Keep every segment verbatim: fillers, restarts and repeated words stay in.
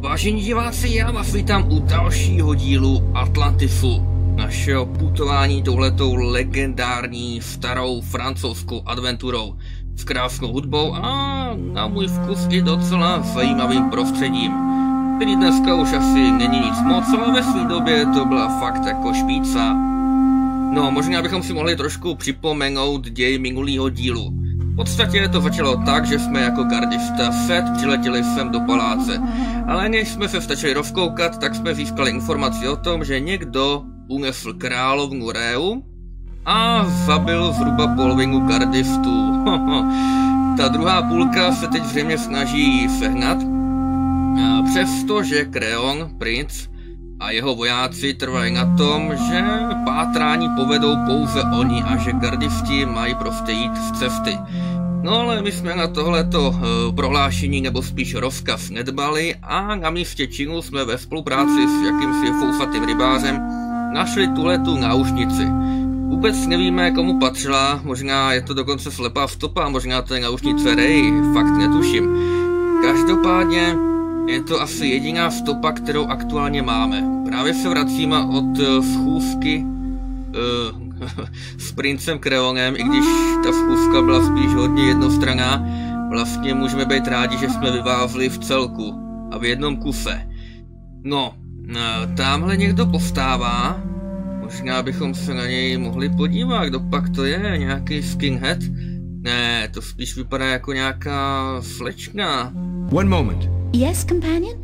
Vážení diváci, já vás vítám u dalšího dílu Atlantisu, našeho putování touhletou legendární starou francouzskou adventurou s krásnou hudbou a na můj vkus i docela zajímavým prostředím, který dneska už asi není nic moc, ale ve své době to byla fakt jako špička. No, možná bychom si mohli trošku připomenout děj minulého dílu. V podstatě to začalo tak, že jsme jako gardista set přiletěli sem do paláce, ale než jsme se stačili rozkoukat, tak jsme získali informaci o tom, že někdo unesl královnu Réu a zabil zhruba polovinu gardistů. Ta druhá půlka se teď zřejmě snaží sehnat, přestože Créon, princ, a jeho vojáci trvají na tom, že pátrání povedou pouze oni a že gardisti mají prostě jít z cesty. No ale my jsme na tohleto uh, prohlášení nebo spíš rozkaz nedbali a na místě činu jsme ve spolupráci s jakýmsi foufatým rybářem našli tuhletu náušnici. Vůbec nevíme, komu patřila, možná je to dokonce slepá stopa, možná to je náušnice Rey, fakt netuším. Každopádně je to asi jediná stopa, kterou aktuálně máme. Právě se vracíme od uh, schůzky uh, s princem Créonem, i když ta schůzka byla spíš hodně jednostranná. Vlastně můžeme být rádi, že jsme vyvázli v celku a v jednom kuse. No, uh, tamhle někdo povstává. Možná bychom se na něj mohli podívat, kdo pak to je, nějaký skinhead? Ne, to spíš vypadá jako nějaká slečna. One moment. Yes, companion?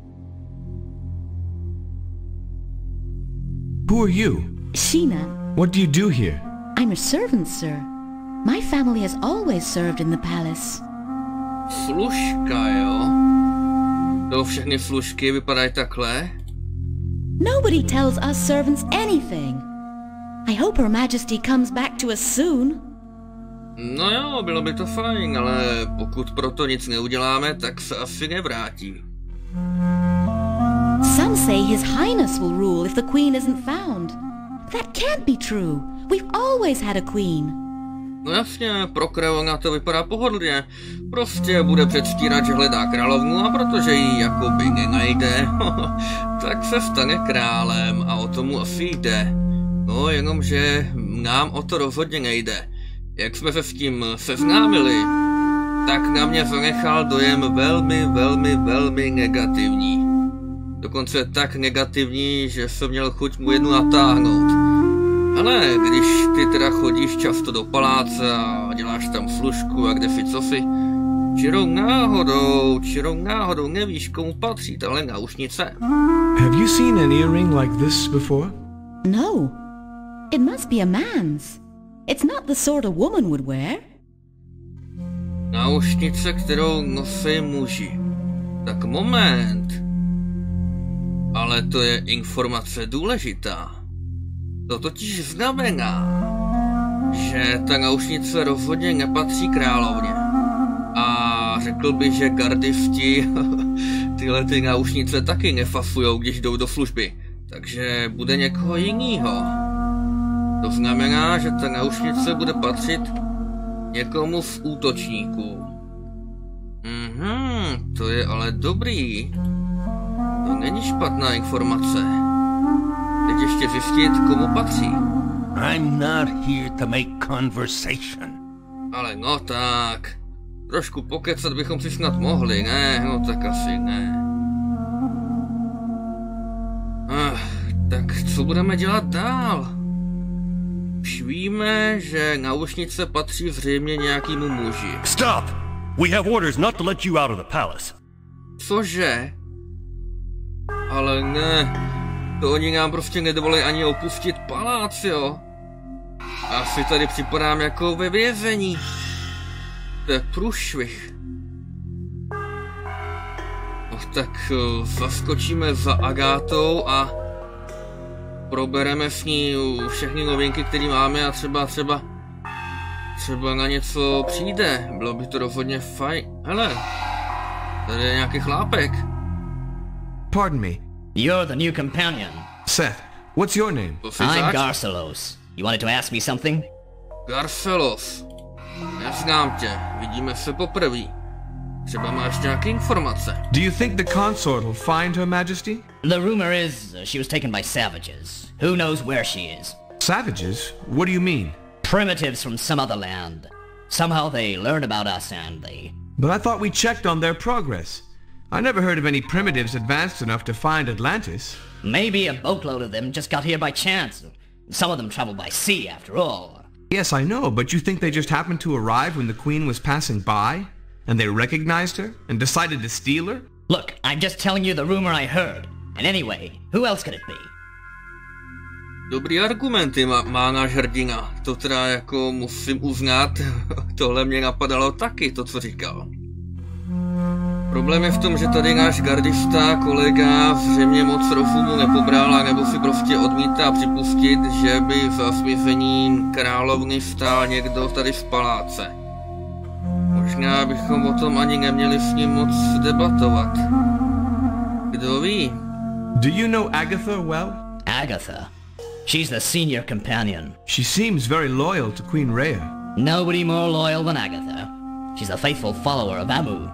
Who are you? Sheena. What do you do here? I'm a servant, sir. My family has always served in the palace. Služka, jo? To všechny služky vypadají takhle? Nobody tells us servants anything. I hope Her Majesty comes back to us soon. No jo, bylo by to fajn, ale pokud proto nic neuděláme, tak se asi nevrátí. Some say His Highness will rule if the Queen isn't found. That can't be true. We've always had a queen. No jasně, pro Créona to vypadá pohodlně. Prostě bude předstírat, že hledá královnu a protože ji jakoby nenajde, tak se stane králem a o tomu asi jde. No jenomže nám o to rozhodně nejde. Jak jsme se s tím seznámili, tak na mě zanechal dojem velmi, velmi, velmi negativní. Dokonce tak negativní, že jsem měl chuť mu jednu natáhnout. Ale když ty teda chodíš často do paláce a děláš tam služku a kde si co si, čirou náhodou, čirou náhodou nevíš, komu patří tahle náušnice. Have you seen an earring like this before? No. It must be a man's. It's not the sort a woman would wear. Náušnice, kterou nosí muži. Tak moment. Ale to je informace důležitá. To totiž znamená, že ta náušnice rozhodně nepatří královně. A řekl bych, že gardisti tyhle ty náušnice taky nefasujou, když jdou do služby. Takže bude někoho jinýho. To znamená, že ta náušnice bude patřit někomu z útočníků. Mhm, to je ale dobrý. To není špatná informace. Teď ještě zjistit, komu patří. I'm not here to make conversation. Ale no tak. Trošku pokecat bychom si snad mohli, ne? No tak asi ne. Ach, tak co budeme dělat dál? Už víme, že náušnice patří zřejmě nějakému muži. Stop! We have orders not to let you out of the palace. Cože? Ale ne, to oni nám prostě nedovolí ani opustit palác, jo? Asi tady připadám jako ve vězení. To je průšvih. No tak uh, zaskočíme za Agátou a probereme s ní všechny novinky, které máme a třeba, třeba, třeba na něco přijde. Bylo by to rozhodně fajn. Hele, tady je nějaký chlápek. Pardon me. You're the new companion. Seth, what's your name? I'm Garcelos. You wanted to ask me something? Garcelos. Neznám tě, vidíme se poprvé. Třeba máš nějaké informace. Do you think the consort will find Her Majesty? The rumor is uh, she was taken by savages. Who knows where she is? Savages? What do you mean? Primitives from some other land. Somehow they learned about us and they... But I thought we checked on their progress. I never heard of any primitives advanced enough to find Atlantis. Maybe a boatload of them just got here by chance. Some of them traveled by sea, after all. Yes, I know, but you think they just happened to arrive when the Queen was passing by? And they recognized her? And decided to steal her? Look, I'm just telling you the rumor I heard. And anyway, who else could it be? Dobrý argumenty má, má náš hrdina. To teda jako musím uznat, tohle mě napadalo taky, to co říkal. Problém je v tom, že tady náš gardista, kolega, zřejmě moc rozumu nepobral, nebo si prostě odmítá připustit, že by za zmizením královny stál někdo tady z paláce. Možná bychom o tom ani neměli s ním moc debatovat. Kdo ví? Do you know Agatha well? Agatha. She's the senior companion. She seems very loyal to Queen Rhea. Nobody more loyal than Agatha. She's a faithful follower of Amu.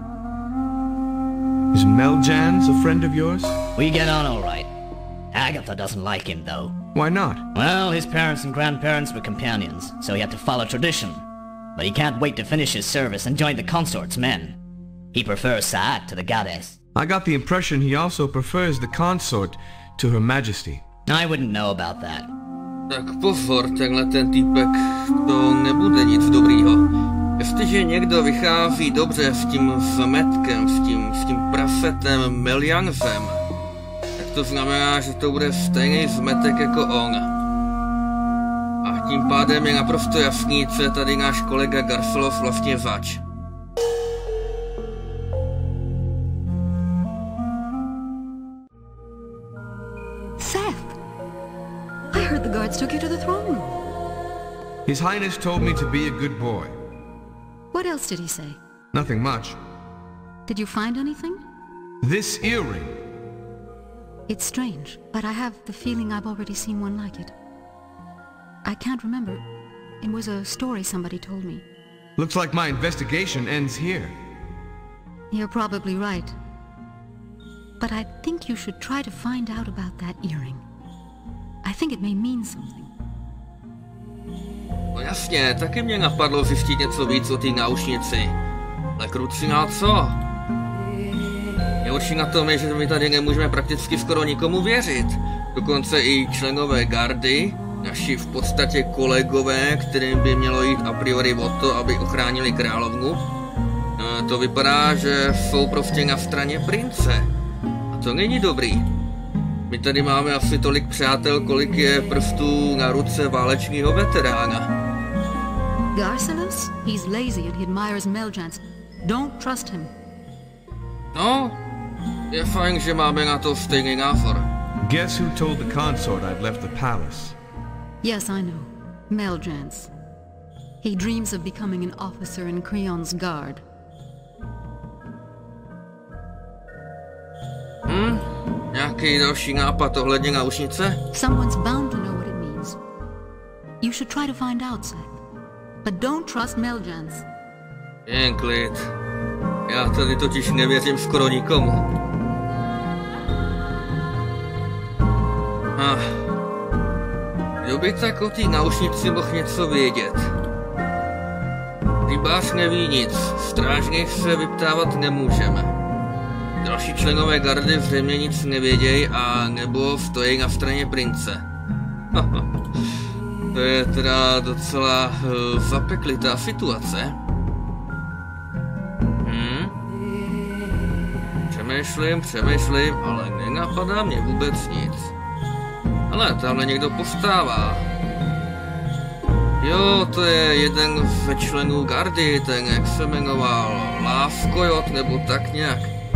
Is Meljans a friend of yours? We get on all right. Agatha doesn't like him, though. Why not? Well, his parents and grandparents were companions, so he had to follow tradition. But he can't wait to finish his service and join the consort's men. He prefers Saat to the goddess. I got the impression he also prefers the consort to Her Majesty. I wouldn't know about that. Tak pozor, tenhle ten týpek, to nebude nic dobrýho. Jestliže někdo vychází dobře s tím zmetkem, s tím, s tím prasetem Meljansem, tak to znamená, že to bude stejný zmetek jako on. A tím pádem je naprosto jasný, co je tady náš kolega Garcelov vlastně zač. Seth! I heard the guards took you to the throne room. His Highness told me to be a good boy. What else did he say? Nothing much. Did you find anything? This earring. It's strange, but I have the feeling I've already seen one like it. I can't remember. It was a story somebody told me. Looks like my investigation ends here. You're probably right. But I think you should try to find out about that earring. I think it may mean something. No jasně, taky mě napadlo zjistit něco víc o té náušnici. Ale krucina co? Nejhorší na tom je, že my tady nemůžeme prakticky skoro nikomu věřit. Dokonce i členové gardy, naši v podstatě kolegové, kterým by mělo jít a priori o to, aby ochránili královnu. No, to vypadá, že jsou prostě na straně prince. A to není dobrý. My tady máme asi tolik přátel, kolik je prstů na ruce válečního veterána. Garcelus? He's lazy and he admires Meljans. Don't trust him. No, je fajn, že máme na to stejný názor. Guess who told the consort I'd left the palace? Yes, I know. Meljans. He dreams of becoming an officer in Creon's guard. Hm? Nějaký další nápad ohledně náušnice? Someone's bound to know what it means. You should try to find out, Seth. But don't trust Meljans. Jen klid. Já tady totiž nevěřím skoro nikomu. Ah. Kdo by tak o té náušnici mohl něco vědět? Rybář neví nic, strážných se vyptávat nemůžeme. Další členové gardy zřejmě nic nevědějí a nebo stojí na straně prince. To je teda docela uh, zapeklitá situace. Hm? Přemýšlím, přemýšlím, ale nenapadá mě vůbec nic. Ale tamhle někdo postává. Jo, to je jeden ze členů gardy, ten jak se jmenoval, Lávkojot nebo tak nějak.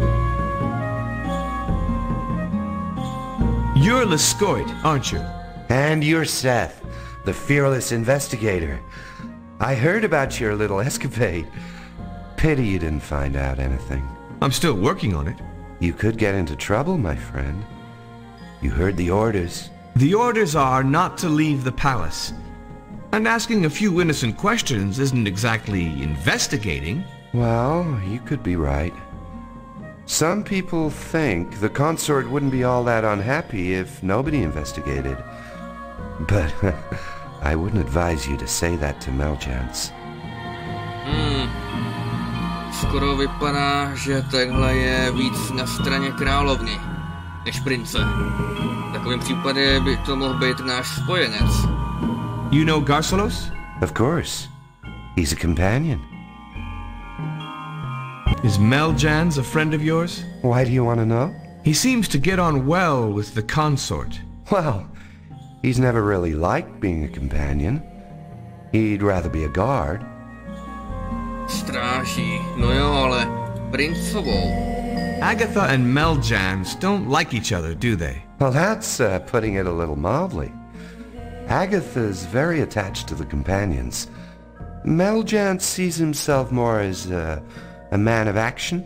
You're Lescoit, aren't you? And you're Seth, the fearless investigator. I heard about your little escapade. Pity you didn't find out anything. I'm still working on it. You could get into trouble, my friend. You heard the orders. The orders are not to leave the palace. And asking a few innocent questions isn't exactly investigating. Well, you could be right. Some people think the consort wouldn't be all that unhappy if nobody investigated. But I wouldn't advise you to say that to Meljans. Hmm. Skoro vypadá, že tenhle je víc na straně královny, než prince. V takovém případě by to mohl být náš spojenec. You know Garcelos? Of course. He's a companion. Is Meljans a friend of yours? Why do you want to know? He seems to get on well with the consort. Well, he's never really liked being a companion. He'd rather be a guard. Stráží, no jo, ale princovou. Agatha and Meljans don't like each other, do they? Well, that's uh, putting it a little mildly. Agatha's very attached to the companions. Meljans sees himself more as uh, a man of action.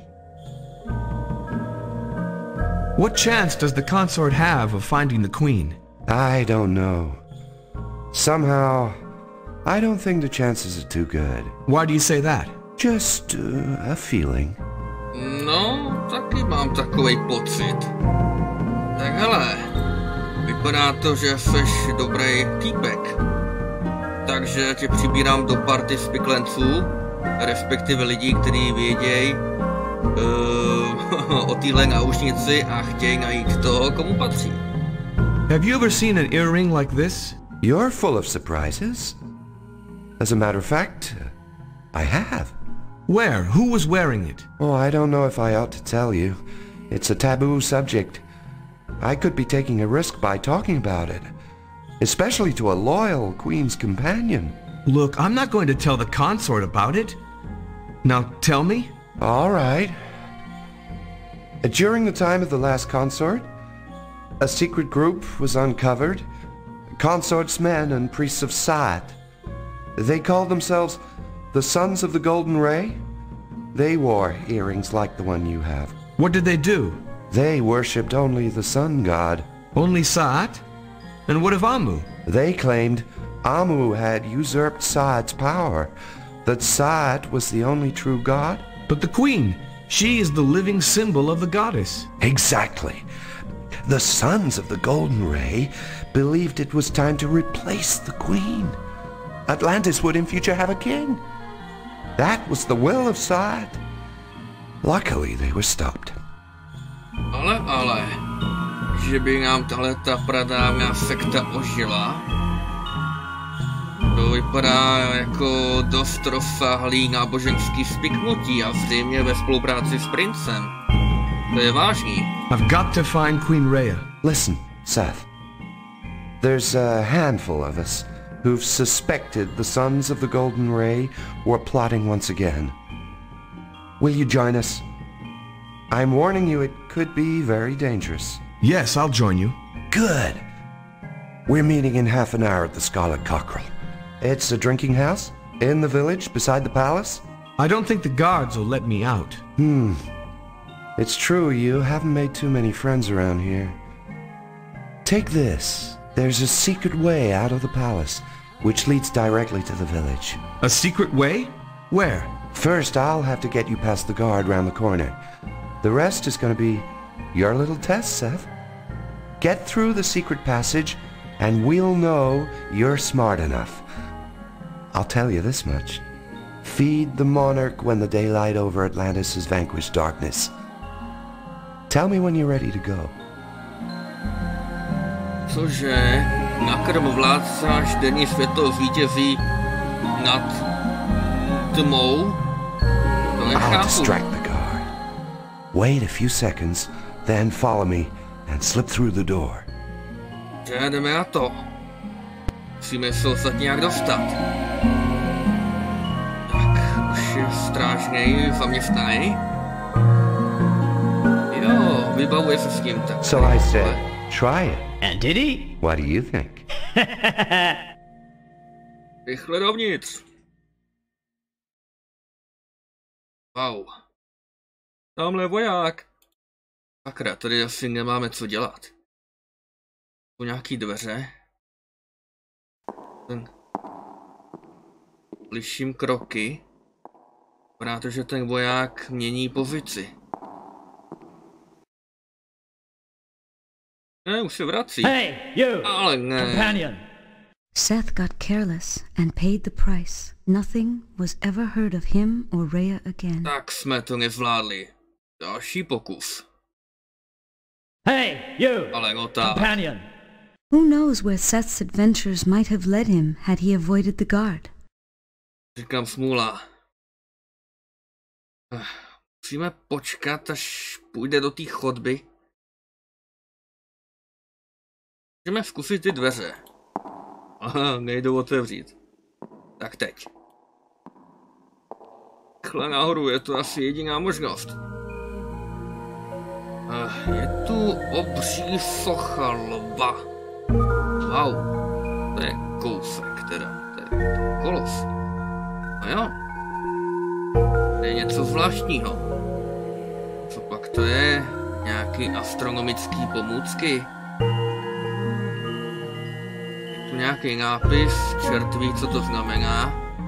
What chance does the consort have of finding the queen? I don't know. Somehow, I don't think the chances are too good. Why do you say that? Just uh, a feeling. No, taky mám takovej pocit. Tak hele, vypadá to, že seš dobrý týpek. Takže tě přibírám do party spiklenců, respektive lidí, kteří vědějí uh, o téhle náušnici a chtějí najít toho, komu patří. Have you ever seen an earring like this? You're full of surprises. As a matter of fact, I have. Where? Who was wearing it? Oh, I don't know if I ought to tell you. It's a taboo subject. I could be taking a risk by talking about it, especially to a loyal Queen's companion. Look, I'm not going to tell the consort about it. Now tell me. All right. During the time of the last consort, a secret group was uncovered. Consort's men and priests of Saat. They called themselves the Sons of the Golden Ray. They wore earrings like the one you have. What did they do? They worshipped only the sun god. Only Saat? And what of Amu? They claimed Amu had usurped Saat's power, that Saat was the only true god. But the queen, she is the living symbol of the goddess. Exactly. The Sons of the Golden Ray believed it was time to replace the queen. Atlantis would in future have a king. That was the will of Saat. Luckily, they were stopped. Ale, ale, že by nám tahle ta pradávná sekta ožila, to vypadá jako dost rozsáhlý náboženský spiknutí a zřejmě ve spolupráci s princem. To je vážný. I've got to find Queen Rhea. Listen, Seth. There's a handful of us who've suspected the Sons of the Golden Ray were plotting once again. Will you join us? I'm warning you, it could be very dangerous. Yes, I'll join you. Good. We're meeting in half an hour at the Scarlet Cockerel. It's a drinking house in the village beside the palace. I don't think the guards will let me out. Hmm. It's true, you haven't made too many friends around here. Take this. There's a secret way out of the palace, which leads directly to the village. A secret way? Where? First, I'll have to get you past the guard round the corner. The rest is going to be your little test, Seth. Get through the secret passage, and we'll know you're smart enough. I'll tell you this much. Feed the monarch when the daylight over Atlantis has vanquished darkness. Tell me when you're ready to go. Cože? Nakrm vládce až denní světlo zvítězí nad tmou? To I'll nechápu. distract the guard. Wait a few seconds, then follow me and slip through the door. Že jdeme na to. Musíme se odsaď nějak dostat. Tak, už je strážnej zaměstnaný. Jo, vybavuje se s tím tak. So I said, try it. And did he? What do you think? Rychle dovnitř. Wow. Tamhle voják. Sakra, tady asi nemáme co dělat. Jsou nějaký dveře. Ten... Slyším kroky. Protože ten voják mění pozici. Ne, už se vrací. Hey, you! Ale ne. Companion! Seth got careless and paid the price. Nothing was ever heard of him or Rhea again. Tak jsme to nezvládli. Další pokus. Hey, you! Ale no tak. Companion! Who knows where Seth's adventures might have led him had he avoided the guard? Říkám smůla. Musíme počkat, až půjde do té chodby. Můžeme zkusit ty dveře. Aha, nejdou otevřít. Tak teď. Chle nahoru, je to asi jediná možnost. Je tu obří socha lva. Wow, to je kousek teda, to je kolos. No jo, to je něco zvláštního. Co pak to je? Nějaký astronomický pomůcky? Je tu nějaký nápis, čert ví, co to znamená.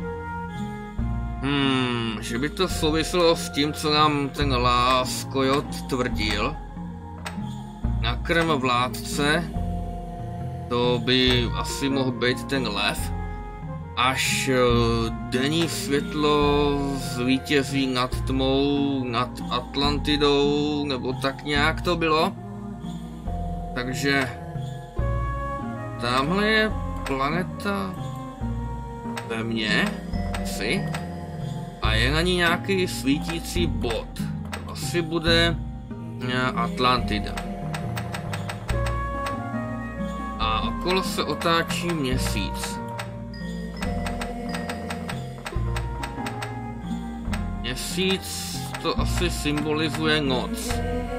Hmm, že by to souviselo s tím, co nám ten Láskojot tvrdil. Nakrm vládce, to by asi mohl být ten lev. Až denní světlo zvítězí nad tmou, nad Atlantidou, nebo tak nějak to bylo. Takže tamhle je planeta Země, asi, a je na ní nějaký svítící bod. To asi bude Atlantida. A okolo se otáčí měsíc. Měsíc to asi symbolizuje noc.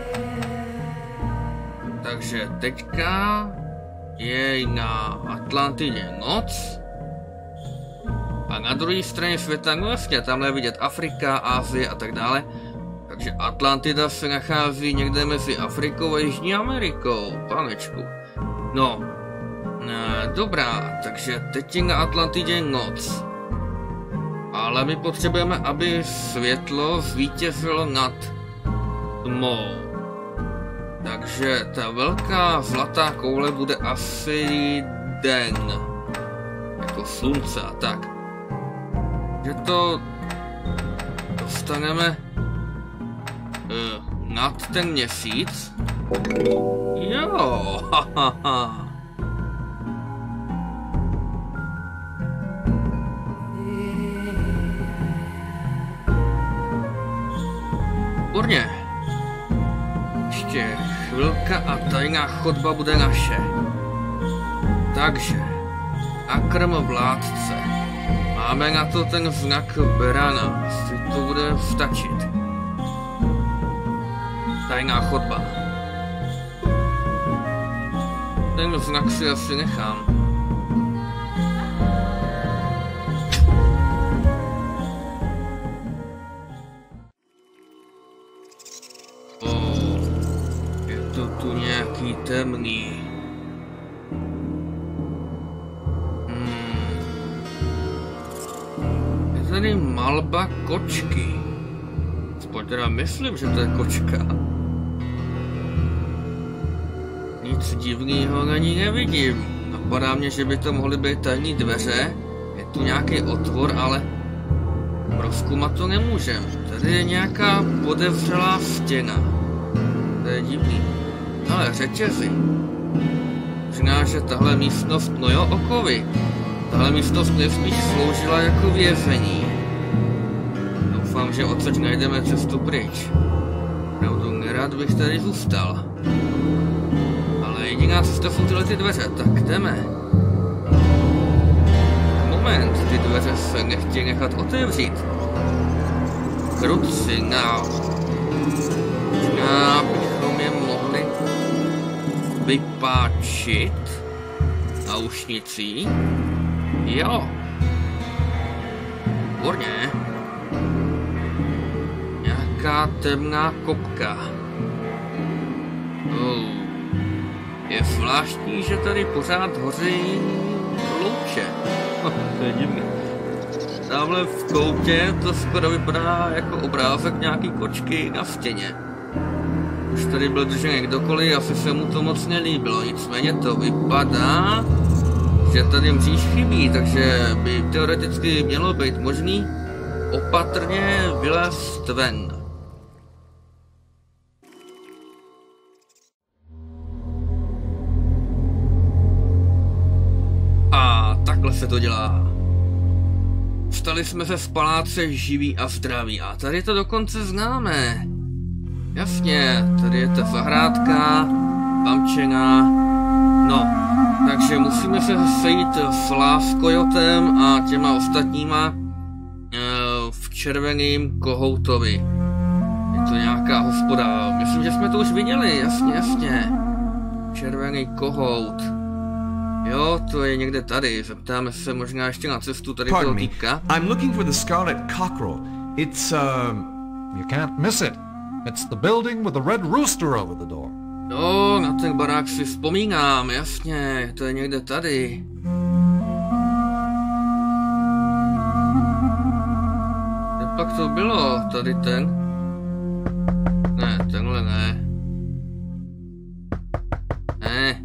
Takže teďka je na Atlantidě noc. A na druhé straně světa, no jasně, tamhle je vidět Afrika, Asie a tak dále. Takže Atlantida se nachází někde mezi Afrikou a Jižní Amerikou, panečku. No, no dobrá, takže teď je na Atlantidě noc. Ale my potřebujeme, aby světlo zvítězilo nad tmou. Takže ta velká zlatá koule bude asi den. Jako slunce a tak. Že to dostaneme uh, nad ten měsíc. Jo, hahaha. Výborně. Ještě chvilka a tajná chodba bude naše. Takže, nakrm vládce. Máme na to ten znak berana, jestli to bude stačit. Tajná chodba. Ten znak si asi nechám. Temný. Hmm. Je tady malba kočky. Aspoň teda myslím, že to je kočka. Nic divného na ní nevidím. Napadá mě, že by to mohly být tajní dveře. Je tu nějaký otvor, ale prozkumat to nemůžem. Tady je nějaká podevřelá stěna. To je divný. Ale řetězy. Možná, že tahle místnost, no jo, okovy. Tahle místnost nejspíš sloužila jako vězení. Doufám, že odsaď najdeme cestu pryč. Pravdu nerad bych tady zůstal. Ale jediná cesta jsou tyhle ty dveře, tak jdeme. Moment, ty dveře se nechtějí nechat otevřít. Kruci, no. Možná bychom je mohli vypáčit náušnicí. Jo. Výborně. Nějaká temná kopka. Oh. Je zvláštní, že tady pořád hoří louče. Oh, to je divné. Tamhle v koutě to skoro vypadá jako obrázek nějaký kočky na stěně. Už tady byl držený kdokoliv, asi se mu to moc nelíbilo, nicméně to vypadá, že tady mříž chybí, takže by teoreticky mělo být možný opatrně vylézt ven. A takhle se to dělá. Vstali jsme se z paláce živí a zdraví a tady to dokonce známe. Jasně, tady je ta zahrádka, pamčena, no, takže musíme se sejít s Láskojotem a těma ostatníma e, v červeným kohoutovi. Je to nějaká hospoda, myslím, že jsme to už viděli, jasně, jasně. Červený kohout. Jo, to je někde tady, zeptáme se možná ještě na cestu tady toho týpka. I'm looking for the Scarlet Cockerel. It's, uh... You can't miss it. It's the building with the red rooster over the door. Jo, na ten barák si vzpomínám, jasně, to je někde tady. Kde pak to bylo, tady ten? Ne, tenhle ne. Ne.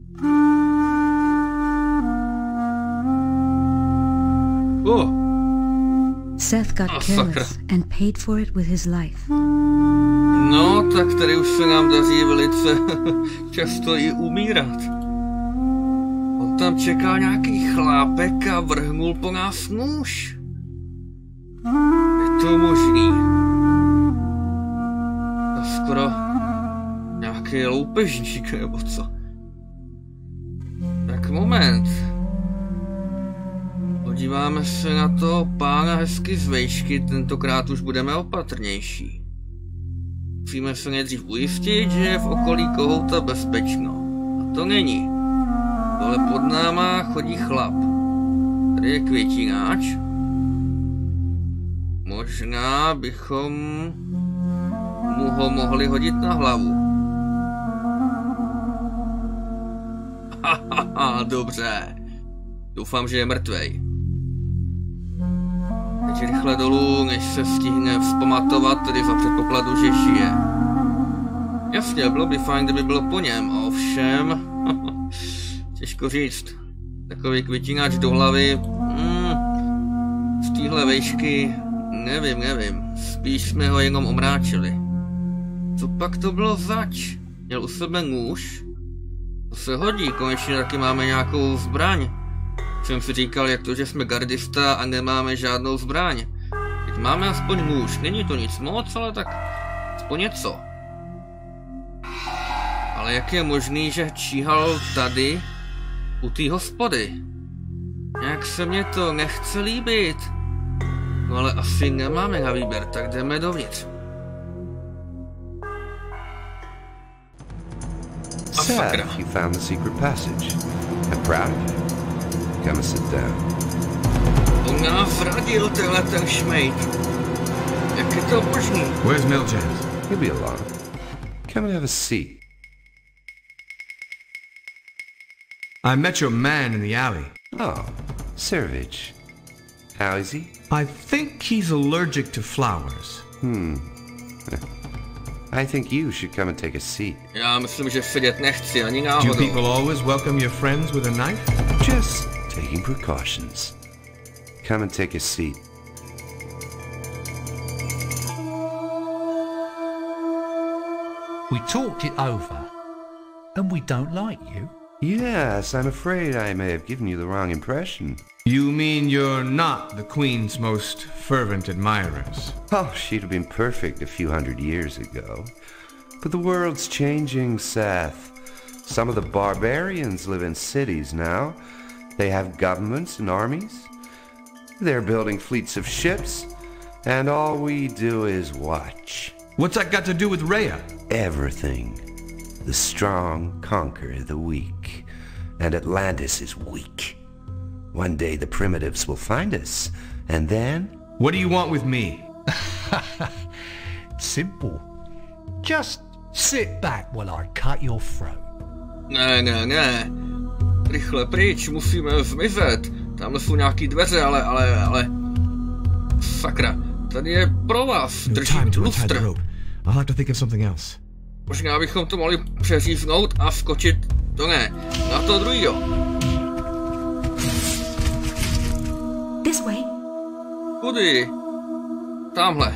Oh. Seth got Oh, careless and paid for it with his life. No, tak tady už se nám daří velice často i umírat. On tam čeká nějaký chlápek a vrhnul po nás nůž. Je to možný. To skoro nějaký loupežník nebo co. Tak moment. Podíváme se na to pána hezky z vejšky, tentokrát už budeme opatrnější. Musíme se nejdřív ujistit, že je v okolí kohouta bezpečno. A to není. Dole pod náma chodí chlap. Tady je květináč. Možná bychom mu ho mohli hodit na hlavu. Hahaha, dobře. Doufám, že je mrtvej. Teď rychle dolů, než se stihne vzpamatovat, tedy za předpokladu, že žije. Jasně, bylo by fajn, kdyby bylo po něm, ovšem... Těžko říct. Takový květináč do hlavy... Mm, z téhle vejšky... Nevím, nevím. Spíš jsme ho jenom omráčili. Co pak to bylo zač? Měl u sebe nůž? To se hodí, konečně taky máme nějakou zbraň. Jsem si říkal, jak to, že jsme gardista a nemáme žádnou zbraň. Teď máme aspoň nůž, není to nic moc, ale tak aspoň něco. Ale jak je možný, že číhal tady u té hospody? Nějak se mně to nechce líbit. No ale asi nemáme na výběr, tak jdeme dovnitř. A sakra. Seth, you found the secret passage. I'm proud of you. Come and sit down. On nás radil tenhle ten šmejt. Jak je to možný? Where's Miljans? He'll be along. Come and have a seat. I met your man in the alley. Oh, Servage. How is he? I think he's allergic to flowers. Hmm. I think you should come and take a seat. Já myslím, že sedět nechci ani Do náhodou. people always welcome your friends with a knife? Just taking precautions. Come and take a seat. We talked it over, and we don't like you. Yes, I'm afraid I may have given you the wrong impression. You mean you're not the Queen's most fervent admirers? Oh, she'd have been perfect a few hundred years ago. But the world's changing, Seth. Some of the barbarians live in cities now. They have governments and armies. They're building fleets of ships, and all we do is watch. What's that got to do with Rhea? Everything. The strong conquer the weak, and Atlantis is weak. One day the primitives will find us, and then... What do you want with me? Simple. Just sit back while I cut your throat. Ne, ne, ne. Rychle pryč, musíme zmizet. Tamhle jsou nějaký dveře, ale, ale, ale... sakra, tady je provaz, No drží time to untie lustr. the rope. I'll have to think of something else. Možná bychom to mohli přeříznout a skočit, to ne, na to druhýho. This way. Kudy? Tamhle.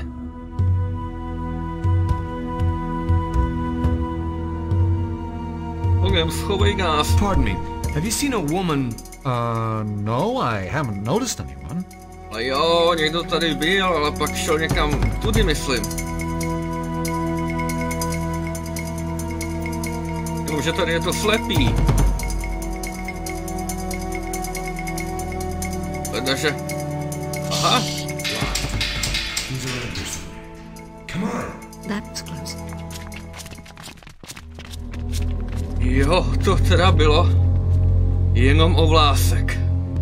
Ogem, schovej nás. Pardon me. Have you seen a woman? Uh, no, I haven't noticed anyone. Ale jo, někdo tady byl, ale pak šel někam tudy, myslím. Jenomže tady je to slepý. Ledaže... Aha. Come on. That's close. Jo, to teda bylo jenom o vlásek.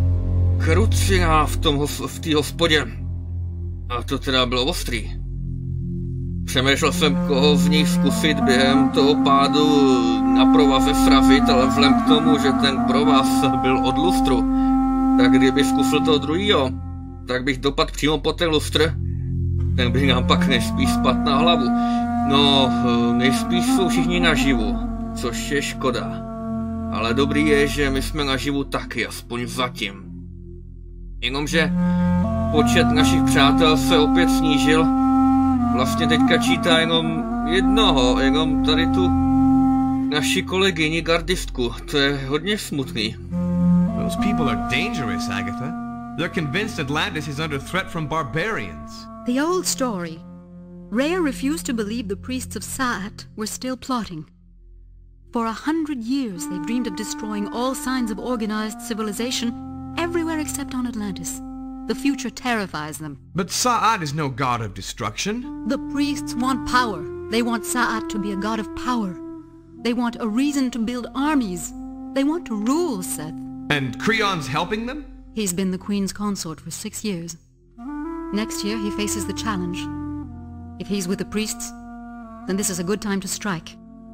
Kruciná v tom v té hospodě. A to teda bylo ostrý. Přemýšlel jsem, koho v ní zkusit během toho pádu na provaze srazit, ale vzhledem k tomu, že ten provaz byl od lustru, tak kdybych zkusil toho druhýho, tak bych dopadl přímo po ten lustr, ten by nám pak nejspíš spadl na hlavu. No, nejspíš jsou všichni naživu, což je škoda. Ale dobrý je, že my jsme naživu taky, aspoň zatím. Jenomže počet našich přátel se opět snížil. Vlastně teďka čítá jenom jednoho, jenom tady tu naši kolegyni gardistku. To je hodně smutný. Those people are dangerous, Agatha. They're convinced Atlantis is under threat from barbarians. The old story. Rhea refused to believe the priests of Sa'at were still plotting. For a hundred years they dreamed of destroying all signs of organized civilization everywhere except on Atlantis. The future terrifies them. But Sa'at is no god of destruction. The priests want power. They want Sa'at to be a god of power. They want a reason to build armies. They want to rule, Seth. And Creon's helping them? He's been the Queen's consort for six years. Next year he faces the challenge. If he's with the priests, then this is a good time to strike.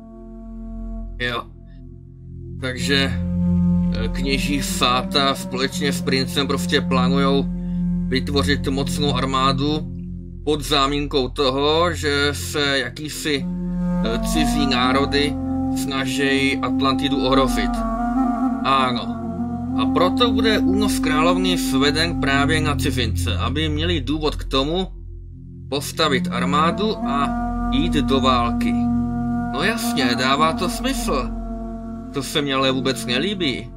Jo. Takže kněží Sáta společně s princem prostě plánujou vytvořit mocnou armádu pod záminkou toho, že se jakýsi cizí národy snaží Atlantidu ohrozit. Ano. A proto bude únos královny sveden právě na cizince, aby měli důvod k tomu postavit armádu a jít do války. No jasně, dává to smysl. To se mě ale vůbec nelíbí.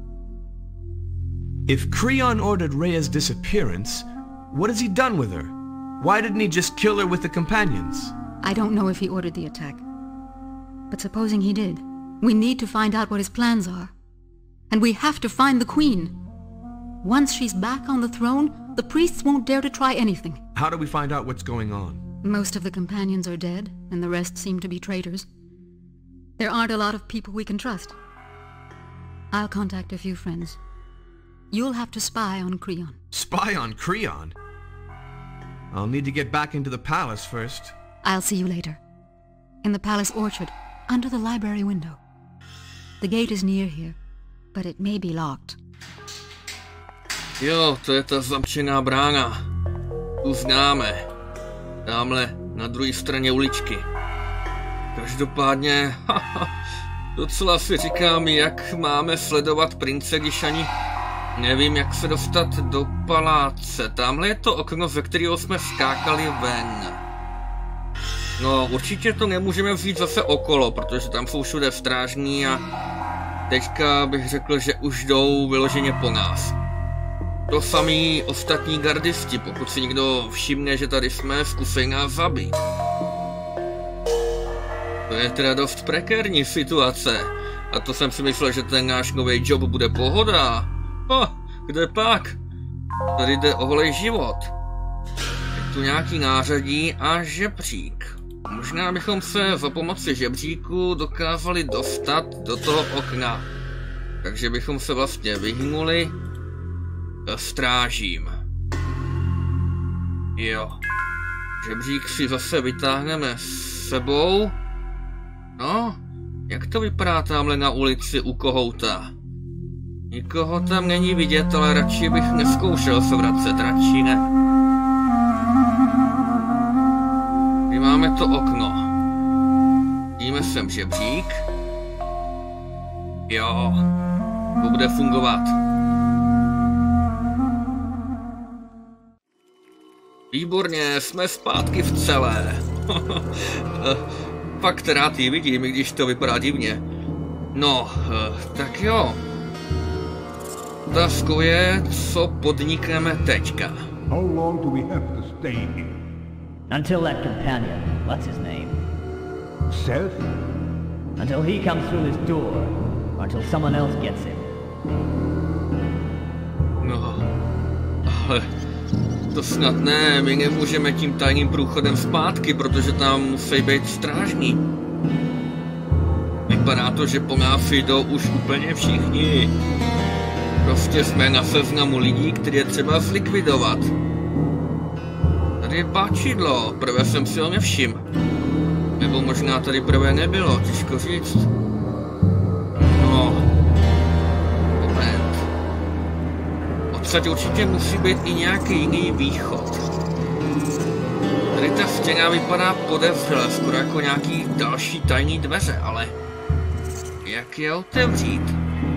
If Creon ordered Rhea's disappearance, what has he done with her? Why didn't he just kill her with the companions? I don't know if he ordered the attack. But supposing he did, we need to find out what his plans are. And we have to find the Queen. Once she's back on the throne, the priests won't dare to try anything. How do we find out what's going on? Most of the companions are dead, and the rest seem to be traitors. There aren't a lot of people we can trust. I'll contact a few friends. You'll have to spy on Creon. Spy on Creon? I'll need to get back into the palace first. I'll see you later. In the palace orchard, under the library window. The gate is near here, but it may be locked. Jo, to je ta zamčená brána. Tu známe. Tamhle na druhé straně uličky. Každopádně, haha, docela si říkám, jak máme sledovat prince, když ani nevím, jak se dostat do paláce. Tamhle je to okno, ze kterého jsme skákali ven. No, určitě to nemůžeme vzít zase okolo, protože tam jsou všude strážní a teďka bych řekl, že už jdou vyloženě po nás. To samý ostatní gardisti, pokud si někdo všimne, že tady jsme, zkusej nás zabít. To je teda dost prekérní situace. A to jsem si myslel, že ten náš nový job bude pohoda. Oh, kde pak? Tady jde o holej život. Je tu nějaký nářadí a žebřík. Možná bychom se za pomoci žebříku dokázali dostat do toho okna. Takže bychom se vlastně vyhnuli strážím. Jo. Žebřík si zase vytáhneme s sebou. No, jak to vypadá tamhle na ulici u kohouta? Nikoho tam není vidět, ale radši bych neskoušel se vracet, radši ne. Kdy máme to okno. Vidíme sem žebřík. Jo, to bude fungovat. Výborně, jsme zpátky v celé. Fakt rád ji vidím, i když to vypadá divně. No, tak jo. Otázkou je, co podnikneme teďka. How long do we have to stay here? Until that companion, what's his name? Seth? Until he comes through this door, or until someone else gets him. No, ale to snad ne, my nemůžeme tím tajným průchodem zpátky, protože tam musí být strážní. Vypadá to, že po nás jdou už úplně všichni. Prostě jsme na seznamu lidí, které je třeba zlikvidovat. Tady je páčidlo, prvé jsem si ho nevšiml. Nebo možná tady prvé nebylo, těžko říct. No. Moment. Odsaď určitě musí být i nějaký jiný východ. Tady ta stěna vypadá podezřele, skoro jako nějaký další tajný dveře, ale... jak je otevřít?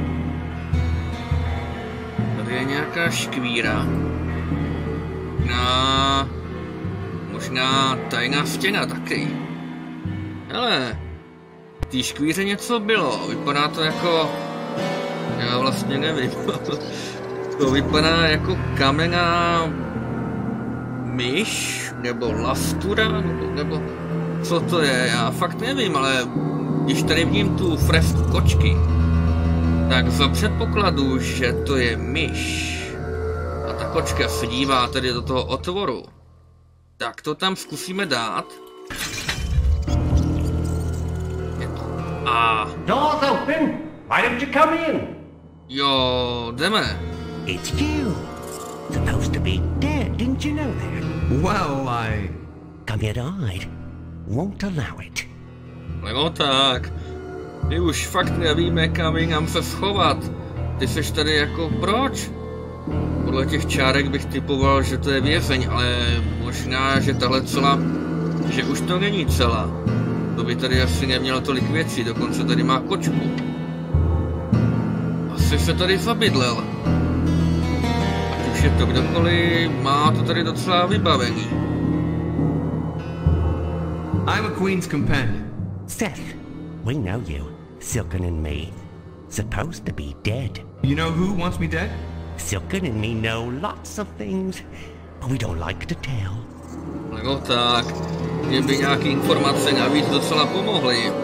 Tady je nějaká škvíra. Možná... možná tajná stěna taky. Hele, v té škvíře něco bylo, vypadá to jako... já vlastně nevím. To vypadá jako kamenná... myš? Nebo lastura? Nebo, nebo... co to je? Já fakt nevím, ale... když tady vidím tu fresku kočky, tak za předpokladu, že to je myš a ta kočka se dívá tedy do toho otvoru, tak to tam zkusíme dát. A... Door's open! Why don't you come in? Jo, jdeme. It's you. Supposed to be dead, didn't you know that? Well, I... Come here to hide. Won't allow it. No tak, my už fakt nevíme, kam jinam se schovat. Ty seš tady jako proč? Podle těch čárek bych typoval, že to je vězeň, ale možná, že tahle celá, že už to není celá. To by tady asi nemělo tolik věcí, dokonce tady má kočku. Asi se tady zabydlel. Ať už je to kdokoliv, má to tady docela vybavení. I'm a Queen's companion. Seth, we know you. Silken and me. Supposed to be dead. You know who wants me dead? Silken and me know lots of things, but we don't like to tell. No tak, mě by nějaké informace navíc docela pomohly.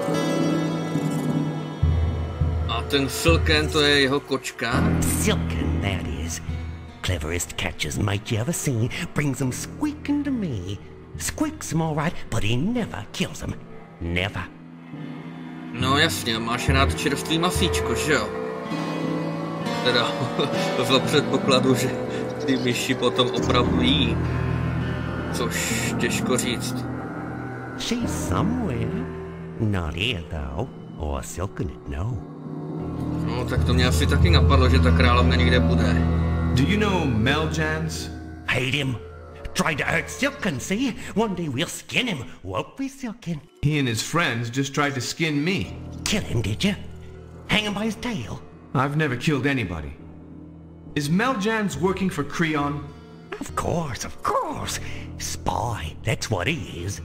A ten Silken, to je jeho kočka? Silken, that is. Cleverest catcher's mate you ever seen. Brings them squeaking to me. Squeaks them all right, but he never kills them. Never. No jasně, máš rád čerstvý masíčko, že jo? Teda, za předpokladu, že ty myši potom opravdu jí. Což těžko říct. She's somewhere. Not here though, or Silken it know. No, tak to mě asi taky napadlo, že ta královna někde bude. Do you know Meljans? Hate him. Tried to hurt Silken, see? One day we'll skin him, won't we, Silken? He and his friends just tried to skin me. Kill him, did you? Hang him by his tail? I've never killed anybody. Is Meljans working for Creon? Of course, of course. Spy, that's what he is.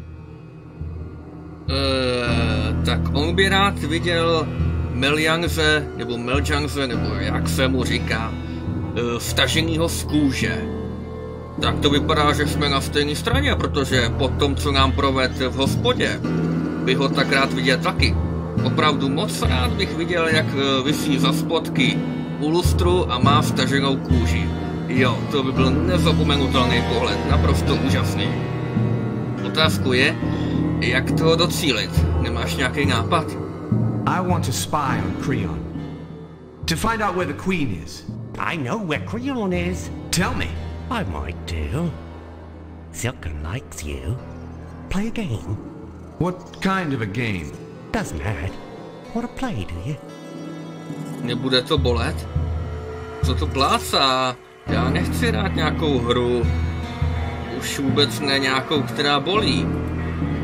Uh, tak on by rád viděl Meljanse, nebo Meljanse, nebo jak se mu říká, uh, vtaženýho z kůže. Tak to vypadá, že jsme na stejné straně, protože po tom, co nám proved v hospodě, bych ho tak rád viděl taky. Opravdu moc rád bych viděl, jak visí za spodky u lustru a má vtaženou kůži. Jo, to by byl nezapomenutelný pohled, naprosto úžasný. Otázkou je, jak toho docílit. Nemáš nějaký nápad? I want to spy on Creon. To find out where the Queen is. I know where Creon is. Tell me. I might do. Silken likes you. Play a game. What kind of a game? Doesn't hurt. Want to play, do you? Nebude to bolet? Co to plácá? Já nechci hrát nějakou hru. Už vůbec ne nějakou, která bolí.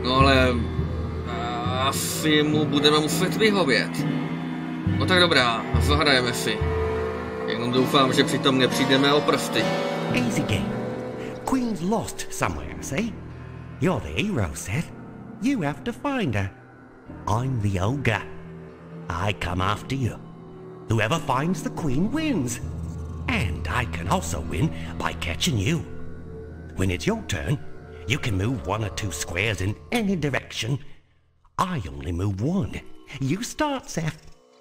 No ale... asi mu budeme muset vyhovět. No tak dobrá, zahrajeme si. Jenom doufám, že přitom nepřijdeme o prsty. Easy game. Queen's lost somewhere, see? You're the hero, Seth. You have to find her. I'm the ogre. I come after you. Whoever finds the Queen wins. And I can also win by catching you. When it's your turn, you can move one or two squares in any direction. I only move one. You start, Seth.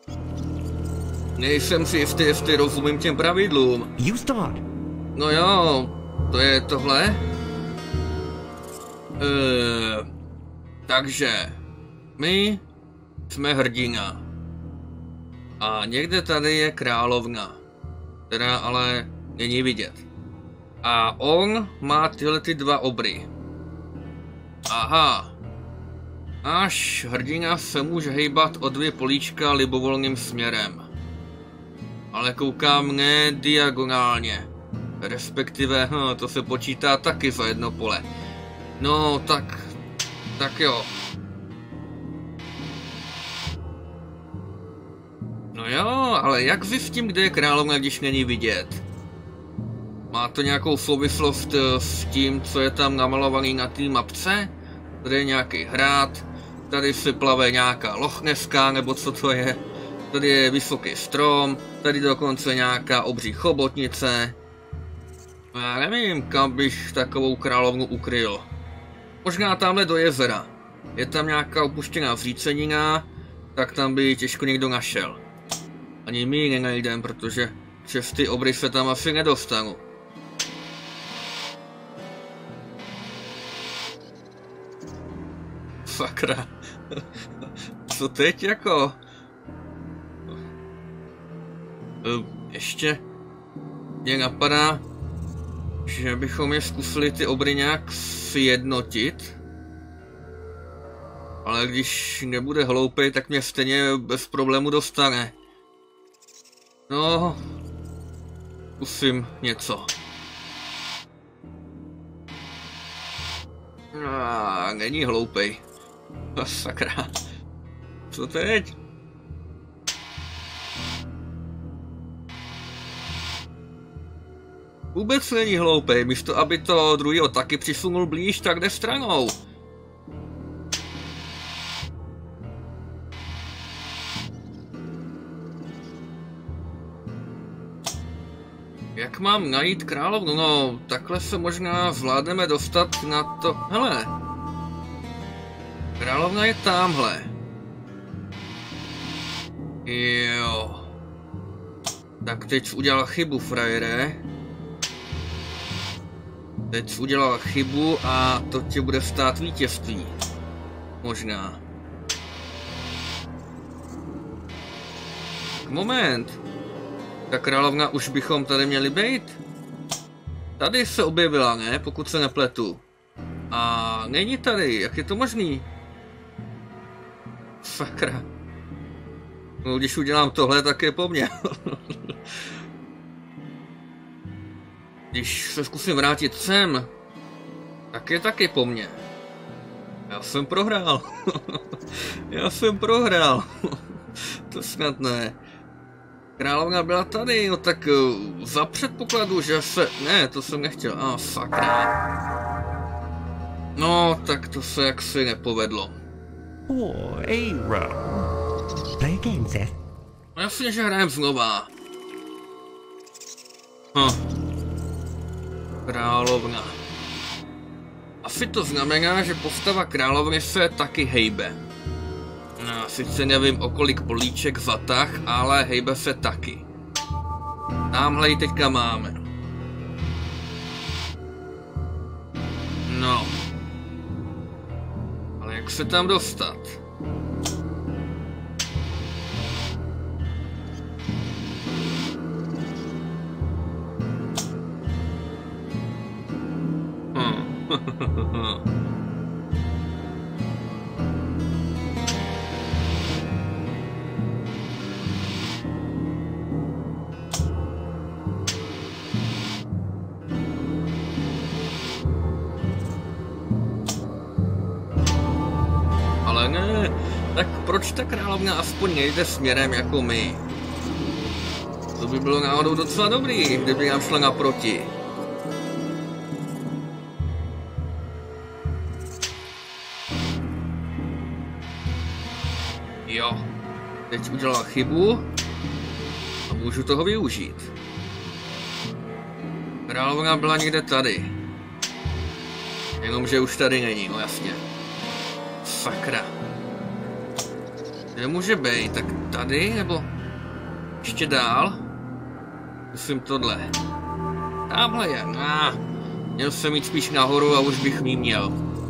Nejsem si jistý, jestli rozumím těm pravidlům. You start. No jo, to je tohle. Uh, takže my jsme hrdina. A někde tady je královna, která ale není vidět. A on má tyhle ty dva obry. Aha. Náš hrdina se může hejbat o dvě políčka libovolným směrem. Ale koukám ne diagonálně. Respektive, hm, to se počítá taky za jedno pole. No, tak... tak jo. No jo, ale jak zjistím, kde je královna, když není vidět? Má to nějakou souvislost s tím, co je tam namalovaný na té mapce? Tady je nějaký hrad, tady se plave nějaká lochneská, nebo co to je. Tady je vysoký strom, tady dokonce nějaká obří chobotnice. Já nevím, kam bych takovou královnu ukryl. Možná tamhle do jezera. Je tam nějaká opuštěná vřícenina, tak tam by těžko někdo našel. Ani my ji nenajdem, protože přes ty obry se tam asi nedostanu. Sakra. Co teď jako? Ještě mě napadá, že bychom je zkusili ty obry nějak sjednotit. Ale když nebude hloupej, tak mě stejně bez problému dostane. No, zkusím něco. Ah, není hloupej. A sakra. Co teď? Vůbec není hloupej, místo aby to druhýho taky přisunul blíž, tak jde stranou. Jak mám najít královnu? No, takhle se možná zvládneme dostat na to... Hele. Královna je tamhle. Jo. Tak teď jsi udělal chybu, frajere. Teď jsi udělal chybu a to tě bude stát vítězství. Možná. Moment. Ta královna už bychom tady měli být? Tady se objevila, ne? Pokud se nepletu. A není tady, jak je to možný? Sakra. No, když udělám tohle, tak je po mně. Když se zkusím vrátit sem, tak je taky po mně. Já jsem prohrál. Já jsem prohrál. To snad ne. Královna byla tady, no tak uh, za předpokladu, že se... Ne, to jsem nechtěl. A ah, sakra. No, tak to se jaksi nepovedlo. Oh, hero. Play again, Seth. Jasně, že hrajem znova. Hm. Královna. Asi to znamená, že postava královny se taky hejbe. No, sice nevím, o kolik políček zatah, ale hejbe se taky. Tamhle ji teďka máme. No. Ale jak se tam dostat? ta královna aspoň nejde směrem jako my. To by bylo náhodou docela dobrý, kdyby nám šla naproti. Jo, teď udělala chybu a můžu toho využít. Královna byla někde tady. Jenomže už tady není, no jasně. Sakra. Kde může být? Tak tady, nebo ještě dál? Musím tohle. Tamhle je, ah, měl jsem jít spíš nahoru a už bych mít měl.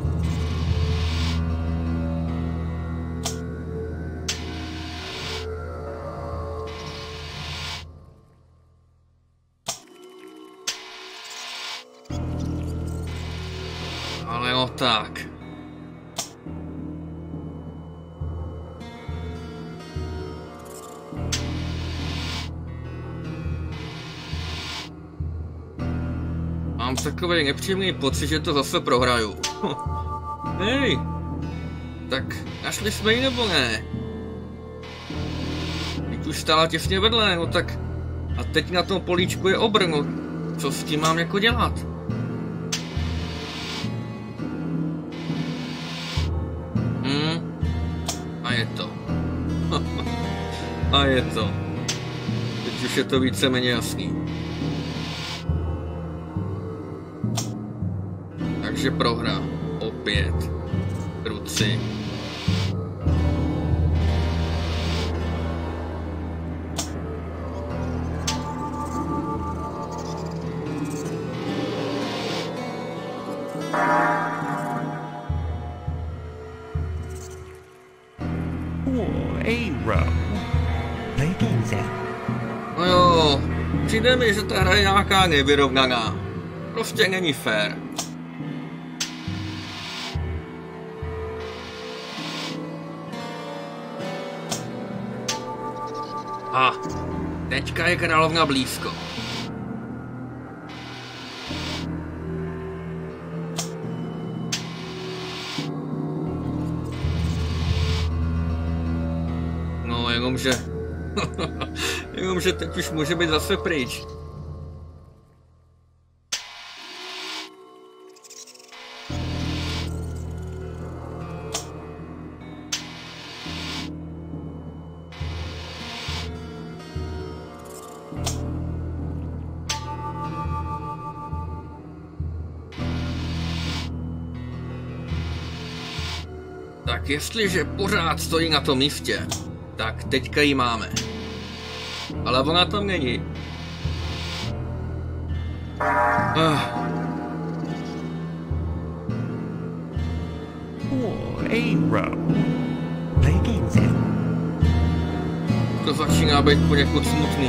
Ale no tak. Mám takový nepříjemný pocit, že to zase prohraju. Hej, tak našli jsme ji nebo ne? Teď už stála těsně vedle, no tak... A teď na tom políčku je obr, no co s tím mám jako dělat? Hm? A je to. A je to. Teď už je to víceméně jasný. Takže prohra. Opět. Kruci. No jo, přijde mi, že ta hra je nějaká nevyrovnaná. Prostě není fér. A teďka je královna blízko. No, jenomže... jenomže teď už může být zase pryč. Tak jestliže pořád stojí na tom místě, tak teďka ji máme. Ale ona tam není. Ah. To začíná být poněkud smutný.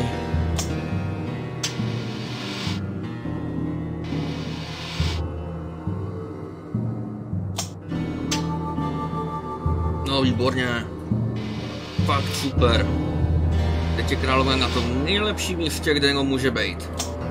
No výborně. Fakt super. Teď je královna na tom nejlepším místě, kde jenom může být.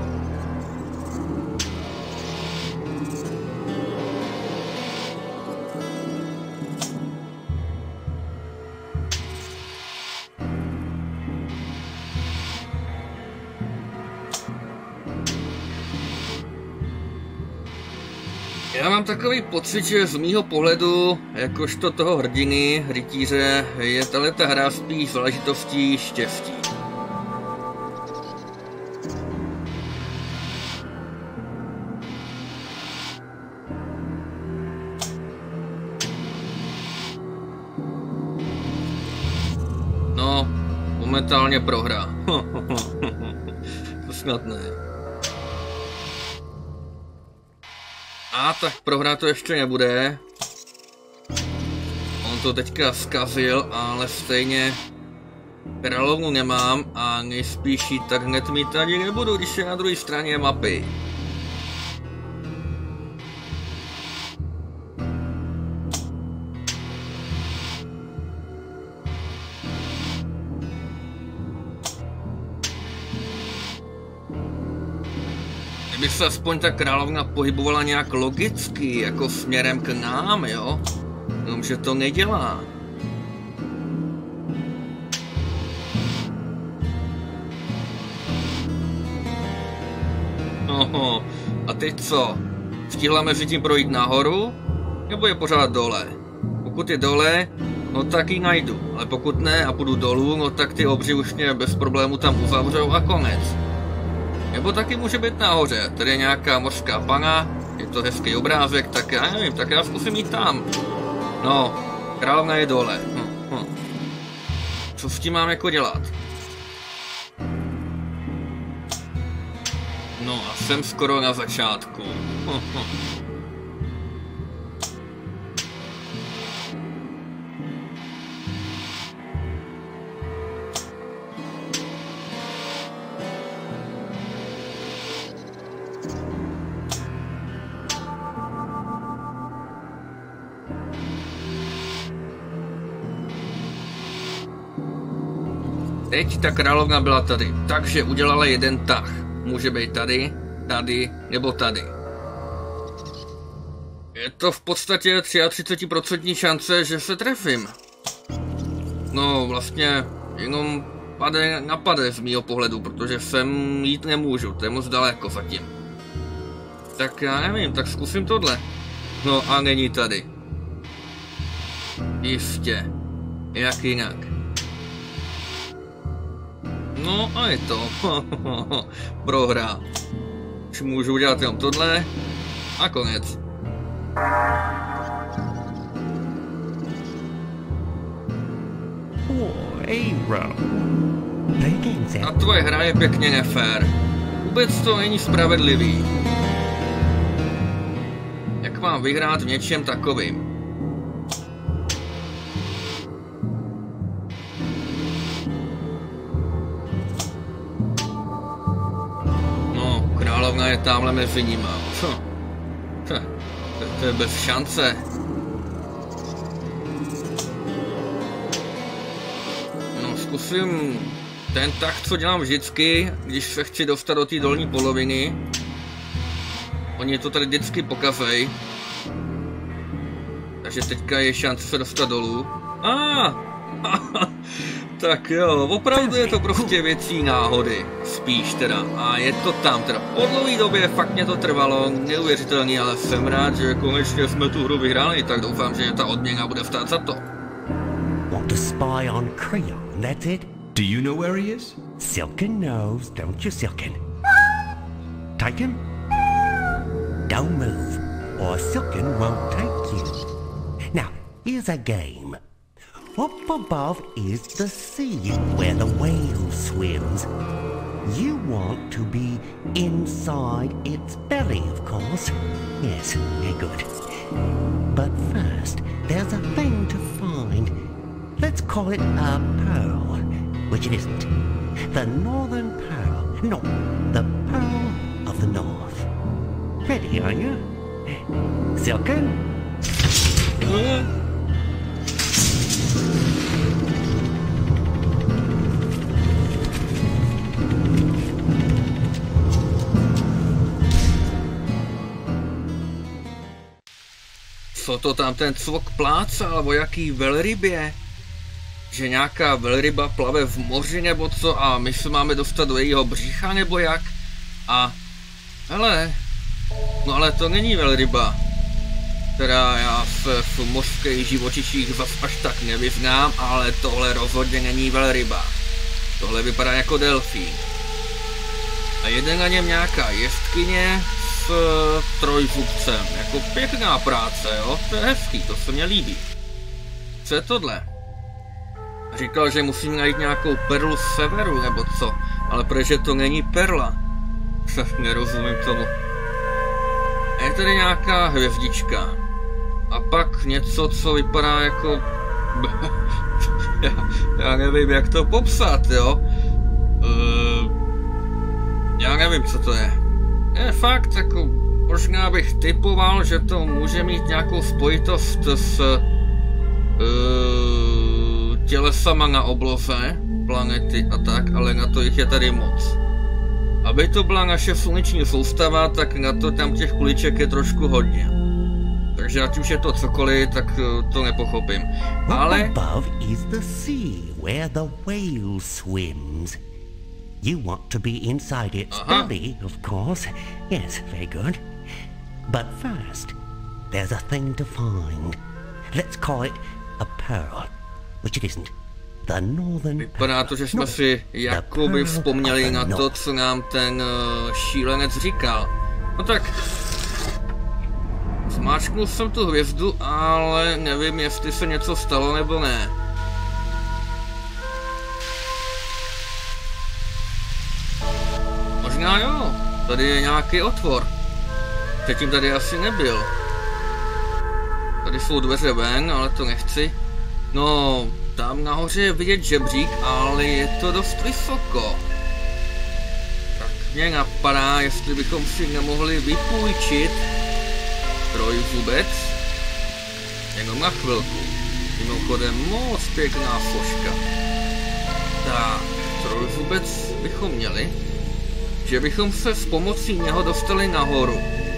Já mám takový pocit, že z mýho pohledu, jakožto toho hrdiny, rytíře, je tato hra spíš záležitostí štěstí. No, momentálně prohra. To snad ne. A tak prohrát to ještě nebude. On to teďka zkazil, ale stejně královnu nemám a nejspíš ji tak hned mít ani nebudu, když je na druhé straně mapy. Kdyby se aspoň ta královna pohybovala nějak logicky, jako směrem k nám, jo? Jenomže to nedělá. Oho. A teď co? Stihla mezi tím projít nahoru? Nebo je pořád dole? Pokud je dole, no tak ji najdu. Ale pokud ne a půjdu dolů, no tak ty obři už mě bez problému tam uzavřou a konec. Nebo taky může být nahoře. Tady je nějaká mořská pana, je to hezký obrázek, tak já nevím, tak já zkusím jít tam. No, královna je dole. Hm, hm. Co s tím mám jako dělat? No a jsem skoro na začátku. Hm, hm. Teď ta královna byla tady, takže udělala jeden tah. Může být tady, tady nebo tady. Je to v podstatě třicet tři procent šance, že se trefím. No vlastně jenom pade napade z mýho pohledu, protože sem jít nemůžu, to je moc daleko zatím. Tak já nevím, tak zkusím tohle. No a není tady. Jistě. Jak jinak. No a je to. Prohra. Už můžu udělat jenom tohle. A konec. A tvoje hra je pěkně nefér. Vůbec to není spravedlivý. Jak mám vyhrát v něčem takovým? Královna je tamhle mezi nima. Hm. To, to je bez šance. No, zkusím ten tah, co dělám vždycky, když se chci dostat do té dolní poloviny. Oni to tady vždycky pokazej. Takže teďka je šance se dostat dolů. Ah! Tak jo, opravdu je to prostě věcí náhody, spíš teda, a je to tam teda. Po dlouhé době fakt mě to trvalo, neuvěřitelný, ale jsem rád, že konečně jsme tu hru vyhráli, tak doufám, že ta odměna bude stát za to. Want to spy on Creon, that's it? Do you know where he is? Silken knows, don't you, Silken? Take him? Don't move, or Silken won't take you. Now, here's a game. Up above is the sea where the whale swims. You want to be inside its belly, of course. Yes, good. But first, there's a thing to find. Let's call it a pearl, which it isn't. The northern pearl. No, the pearl of the north. Ready, are you? Silken? Uh. Co to tam ten cvok plácal, o jaký velrybě? Že nějaká velryba plave v moři nebo co a my se máme dostat do jejího břicha nebo jak? A... hele... no ale to není velryba. Teda já se v mořských živočiších zas až tak nevyznám, ale tohle rozhodně není velryba. Tohle vypadá jako delfín. A jede na něm nějaká jestkyně s trojzubcem. Jako pěkná práce, jo? To je hezký, to se mně líbí. Co je tohle? Říkal, že musím najít nějakou perlu z severu, nebo co? Ale protože to není perla. Nerozumím tomu. A je tady nějaká hvězdička. A pak něco, co vypadá jako... já, já nevím, jak to popsat, jo? Uh, já nevím, co to je. Je fakt, jako... možná bych typoval, že to může mít nějakou spojitost s... Uh, tělesama na obloze, planety a tak, ale na to jich je tady moc. Aby to byla naše sluneční soustava, tak na to tam těch kuliček je trošku hodně. Takže ať už je to cokoliv, tak to nepochopím. Ale... above is the sea where the whale swims. You want to be inside its Aha. belly, of course. Yes, very good. But first, there's a thing to find. Let's call it a pearl, which it isn't. The northern Vypadá to, že jsme si jakoby vzpomněli na to, co nám ten uh, šílenec říkal. No tak, zmáčknul jsem tu hvězdu, ale nevím, jestli se něco stalo nebo ne. Možná jo, tady je nějaký otvor. Předtím tady asi nebyl. Tady jsou dveře ven, ale to nechci. No, tam nahoře je vidět žebřík, ale je to dost vysoko. Tak mě napadá, jestli bychom si nemohli vypůjčit trojzubec. Jenom na chvilku. Mimochodem moc pěkná foška. Tak, trojzubec bychom měli. Že bychom se s pomocí něho dostali nahoru.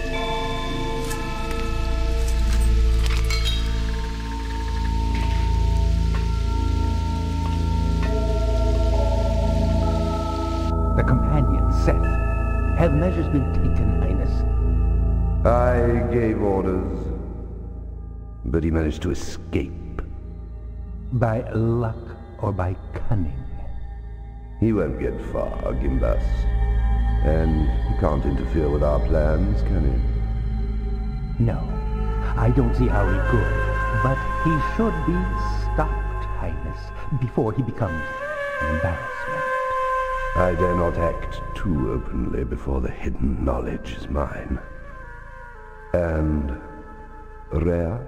The companion, Seth. Have measures been taken, Highness? I gave orders, but he managed to escape. By luck or by cunning? He won't get far, Gimbus. And he can't interfere with our plans, can he? No, I don't see how he could. But he should be stopped, Highness, before he becomes an embarrassment. I dare not act too openly before the hidden knowledge is mine. And Rhea?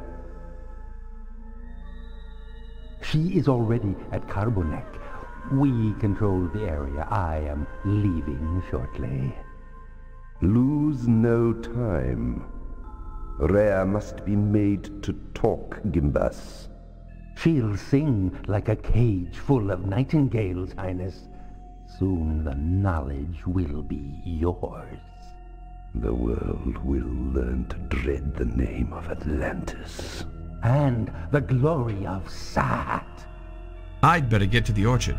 She is already at Carbonek. We control the area. I am leaving shortly. Lose no time. Rhea must be made to talk, Gimbus. She'll sing like a cage full of nightingales, Highness. Soon the knowledge will be yours. The world will learn to dread the name of Atlantis. And the glory of Sat. I'd better get to the orchard.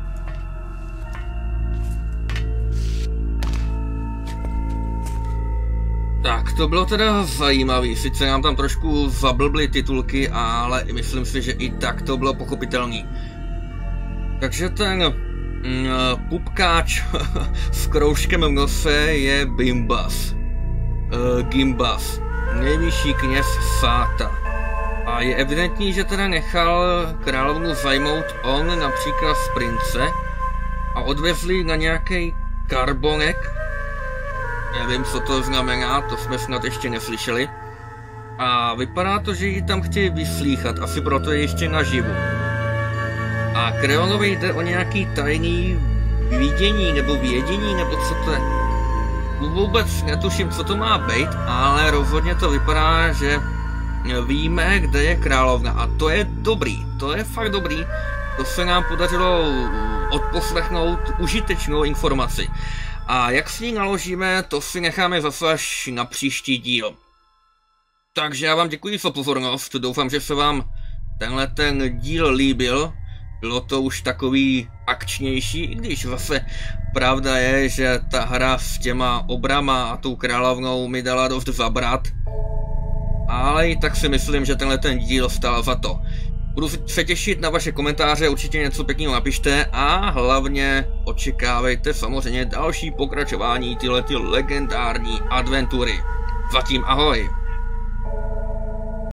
Tak, to bylo teda zajímavý, sice nám tam trošku zablbly titulky, ale myslím si, že i tak to bylo pochopitelný. Takže ten mm, pupkáč s kroužkem v nose je Bimbus. Uh, Gimbus, nejvyšší kněz Sáta. A je evidentní, že teda nechal královnu zajmout on například z prince a odvezli na nějaký Carbonek. Nevím, co to znamená, to jsme snad ještě neslyšeli. A vypadá to, že ji tam chtějí vyslýchat, asi proto je ještě naživu. A Kreonovi jde o nějaký tajný vidění nebo vědění, nebo co to je. Vůbec netuším, co to má být, ale rozhodně to vypadá, že víme, kde je královna. A to je dobrý, to je fakt dobrý. To se nám podařilo odposlechnout užitečnou informaci. A jak s ní naložíme, to si necháme zase až na příští díl. Takže já vám děkuji za pozornost, doufám, že se vám tenhle ten díl líbil. Bylo to už takový akčnější, i když zase pravda je, že ta hra s těma obrama a tou královnou mi dala dost zabrat. Ale i tak si myslím, že tenhle ten díl stál za to. Budu se těšit na vaše komentáře, určitě něco pěkného napište a hlavně očekávejte samozřejmě další pokračování tyhlety legendární adventury. Zatím ahoj!